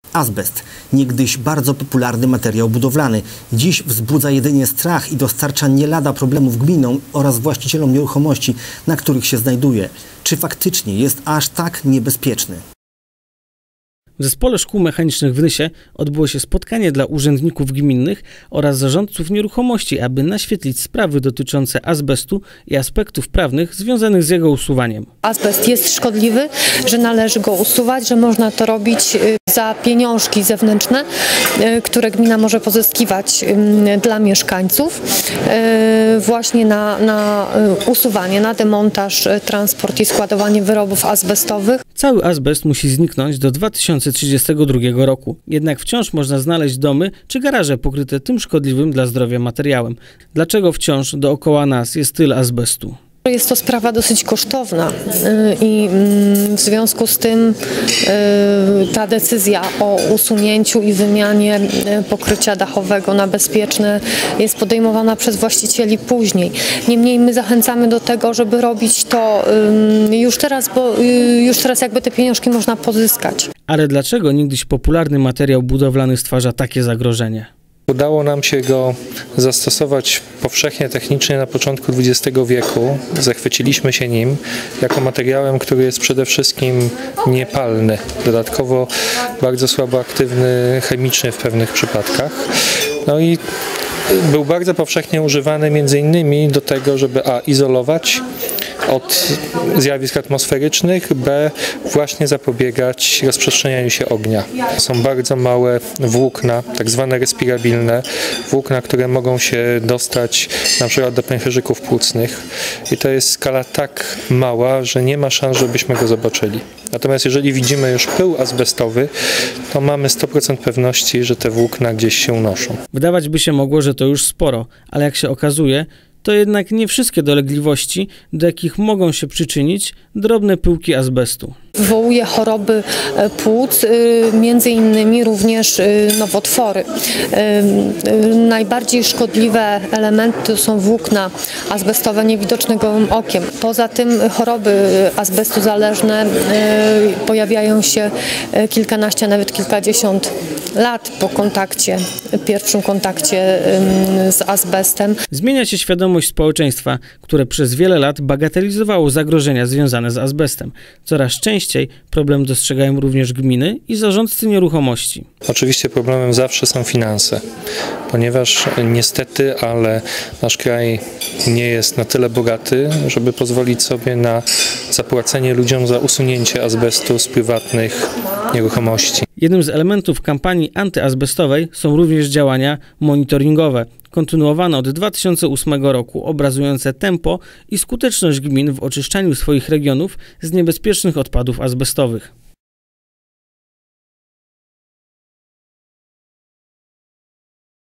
Azbest, niegdyś bardzo popularny materiał budowlany, dziś wzbudza jedynie strach i dostarcza nie lada problemów gminom oraz właścicielom nieruchomości, na których się znajduje. Czy faktycznie jest aż tak niebezpieczny? W Zespole Szkół Mechanicznych w Nysie odbyło się spotkanie dla urzędników gminnych oraz zarządców nieruchomości, aby naświetlić sprawy dotyczące azbestu i aspektów prawnych związanych z jego usuwaniem. Azbest jest szkodliwy, że należy go usuwać, że można to robić za pieniążki zewnętrzne, które gmina może pozyskiwać dla mieszkańców właśnie na usuwanie, na demontaż, transport i składowanie wyrobów azbestowych. Cały azbest musi zniknąć do 2032 roku. Jednak wciąż można znaleźć domy czy garaże pokryte tym szkodliwym dla zdrowia materiałem. Dlaczego wciąż dookoła nas jest tyle azbestu? Jest to sprawa dosyć kosztowna i w związku z tym ta decyzja o usunięciu i wymianie pokrycia dachowego na bezpieczne jest podejmowana przez właścicieli później. Niemniej my zachęcamy do tego, żeby robić to już teraz, bo już teraz jakby te pieniążki można pozyskać. Ale dlaczego niegdyś popularny materiał budowlany stwarza takie zagrożenie? Udało nam się go zastosować powszechnie technicznie na początku XX wieku. Zachwyciliśmy się nim jako materiałem, który jest przede wszystkim niepalny. Dodatkowo bardzo słabo aktywny chemicznie w pewnych przypadkach. No i był bardzo powszechnie używany między innymi do tego, żeby izolować od zjawisk atmosferycznych, właśnie zapobiegać rozprzestrzenianiu się ognia. Są bardzo małe włókna, tak zwane respirabilne, włókna, które mogą się dostać na przykład do pęcherzyków płucnych i to jest skala tak mała, że nie ma szans, żebyśmy go zobaczyli. Natomiast jeżeli widzimy już pył azbestowy, to mamy 100% pewności, że te włókna gdzieś się unoszą. Wydawać by się mogło, że to już sporo, ale jak się okazuje, to jednak nie wszystkie dolegliwości, do jakich mogą się przyczynić drobne pyłki azbestu. Wywołuje choroby płuc, między innymi również nowotwory. Najbardziej szkodliwe elementy to są włókna azbestowe niewidoczne gołym okiem. Poza tym choroby azbestu zależne pojawiają się kilkanaście, a nawet kilkadziesiąt lat po pierwszym kontakcie z azbestem. Zmienia się świadomość społeczeństwa, które przez wiele lat bagatelizowało zagrożenia związane z azbestem. Coraz częściej problem dostrzegają również gminy i zarządcy nieruchomości. Oczywiście problemem zawsze są finanse, ponieważ niestety, ale nasz kraj nie jest na tyle bogaty, żeby pozwolić sobie na zapłacenie ludziom za usunięcie azbestu z prywatnych nieruchomości. Jednym z elementów kampanii antyazbestowej są również działania monitoringowe, kontynuowane od 2008 roku, obrazujące tempo i skuteczność gmin w oczyszczaniu swoich regionów z niebezpiecznych odpadów azbestowych.